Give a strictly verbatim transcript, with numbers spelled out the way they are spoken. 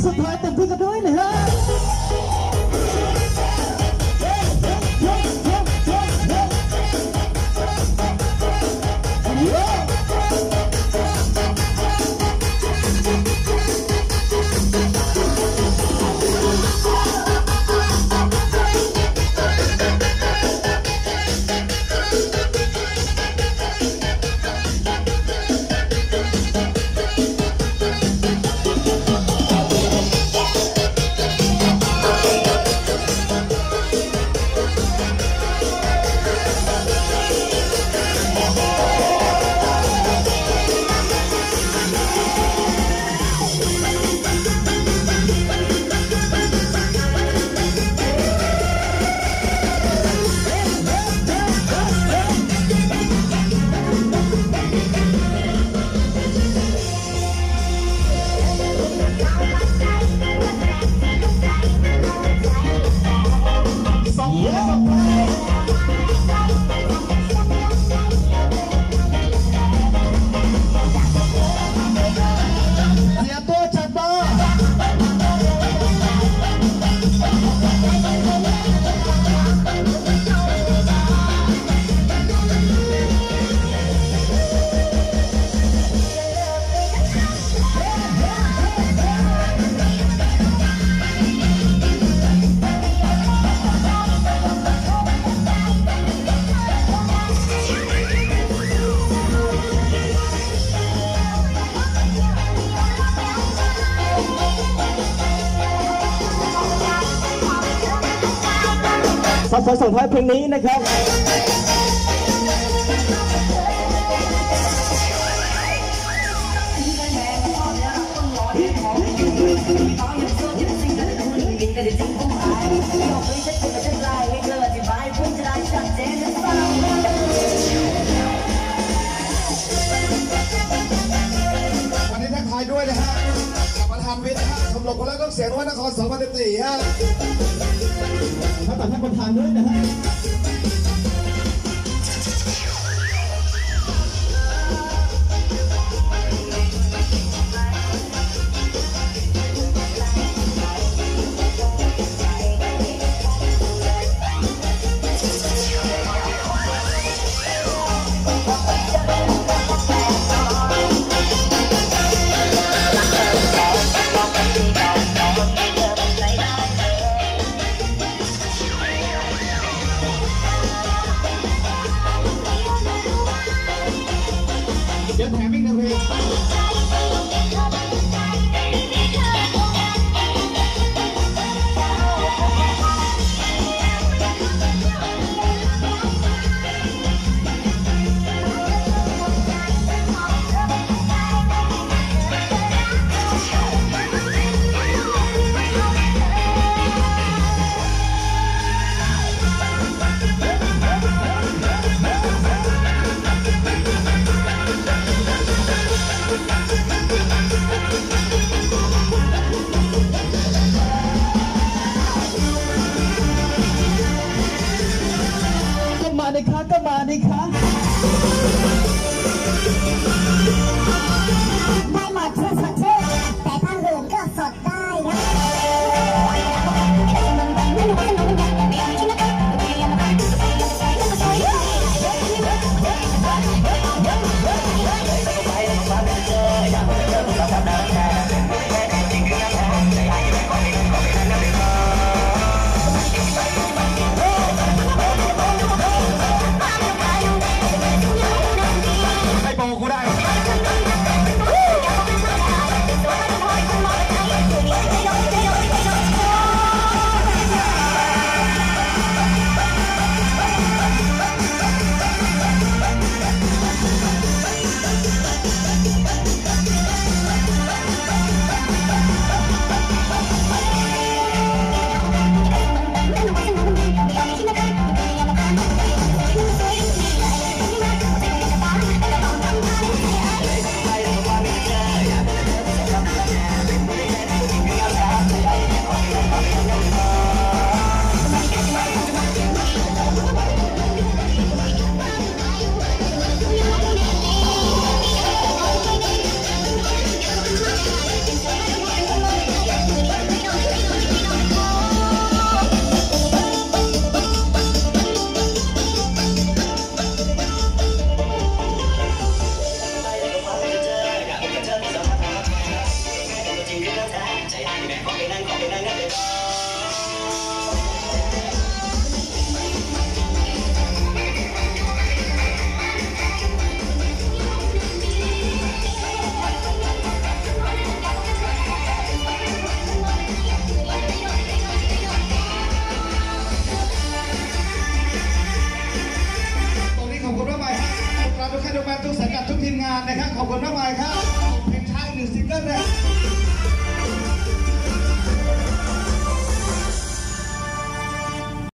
สุดท้ายเต็มที่กันด้วยนะฮะสับสนส่งท้ายเพลงนี้นะครับวันนี้ทักทายด้วยนะฮะกับประธานวิทย์นะฮะชมรมคนรักเครื่องเสียงวัดนครสองพันสิบสี่ฮะถ้าตัดท่านประธานด้วยนะฮะขอบคุณมากมายครับทุกท่านทุกแฟนทุกสังกัดทุกทีมงานนะครับขอบคุณมากมายครับเพลงช้าหนึ่งซิงเกิลนะ